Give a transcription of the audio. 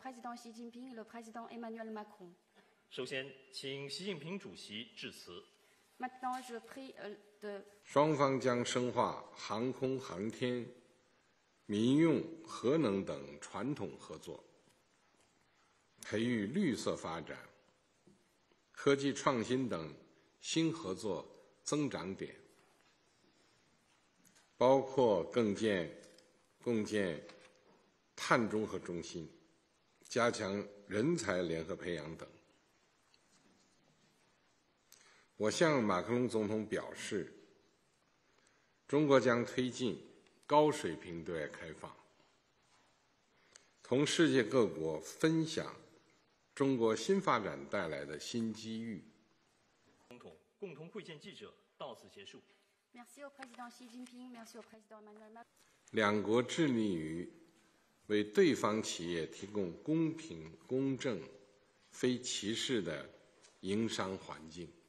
président Xi Jinping et le président Emmanuel Macron. 首先，请习近平主席致辞。 Maintenant, je prie de 双方将深化航空航天、民用、核能等传统合作，培育绿色发展、科技创新等新合作增长点，包括共建碳中和中心，加强人才联合培养等。我向马克龙总统表示，中国将推进高水平对外开放，同世界各国分享中国新发展带来的新机遇。 总统共同会见记者到此结束。 Merci au président Xi Jinping, merci au président Emmanuel Macron. 两国致力于为对方企业提供公平、公正、非歧视的营商环境。